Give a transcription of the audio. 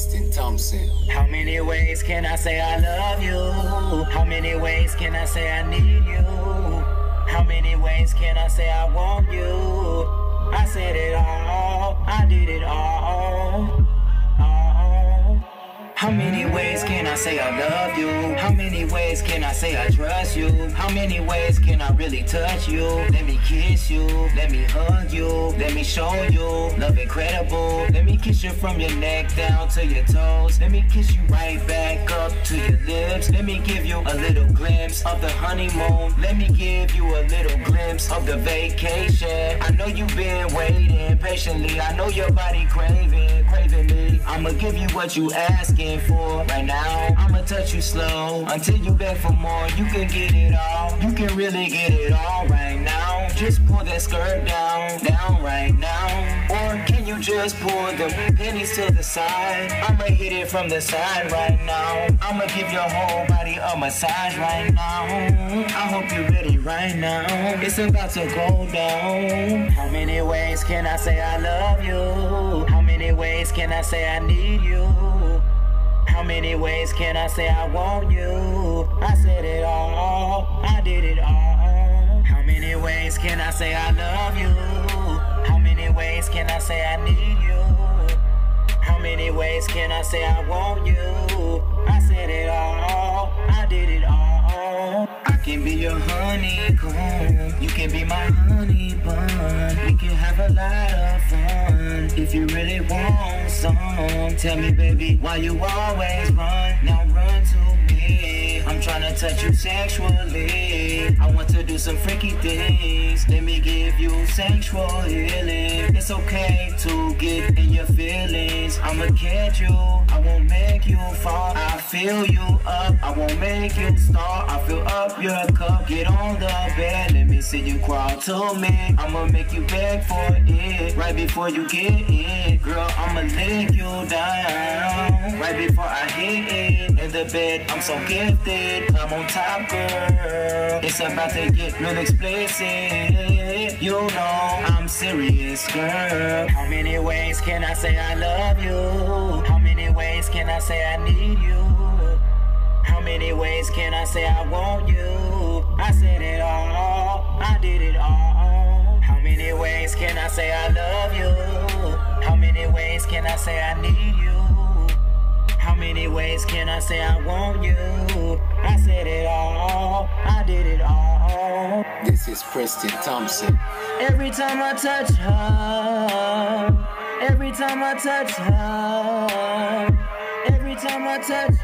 Preston Thompson. How many ways can I say I love you? How many ways can I say I need you? How many ways can I say I want you? I said it all, I did it all. How many ways can I say I love you? How many ways can I say I trust you? How many ways can I really touch you? Let me kiss you, let me hug you, let me show you love incredible. Let me kiss you from your neck down to your toes. Let me kiss you right back up to your lips. Let me give you a little glimpse of the honeymoon. Let me give you a little glimpse of the vacation. I know you've been waiting patiently. I know your body craving me. I'ma give you what you asking for right now. I'ma touch you slow until you beg for more. You can get it all, you can really get it all right now. Just pull that skirt down right now. Or can you just pull the pennies to the side? I'ma hit it from the side right now. I'ma give your whole body a massage right now. I hope you're ready right now. It's about to go down. How many ways can I say I love you? How many ways can I say I need you? How many ways can I say I want you? I said it all, I did it all. How many ways can I say I love you? How many ways can I say I need you? How many ways can I say I want you? I said it all, I did it all. I can be your honeycomb, you can be my honey bun. We can have a lot of fun if you really want some. Tell me, baby, why you always run? Now run to me. I'm tryna touch you sexually. I want to do some freaky things. Let me give you sexual healing. It's okay to get in your feelings. I'ma catch you, I won't make you fall. I fill you up, I won't make you stall. I fill up your cup, get on the bed. Let me see you crawl to me. I'ma make you beg for it right before you get in. Girl, I'ma lick you down right before I hit it. In the bed, I'm so gifted, I'm on top, girl. It's about to get real explicit. You know I'm serious, girl. How many ways can I say I love you? How many ways can I say I need you? How many ways can I say I want you? I said it all, I did it all. How many ways can I say I love you? How many ways can I say I need you? How many ways can I say I want you? I said it all, I did it all. This is Preston Thompson. Every time I touch her, every time I touch her, every time I touch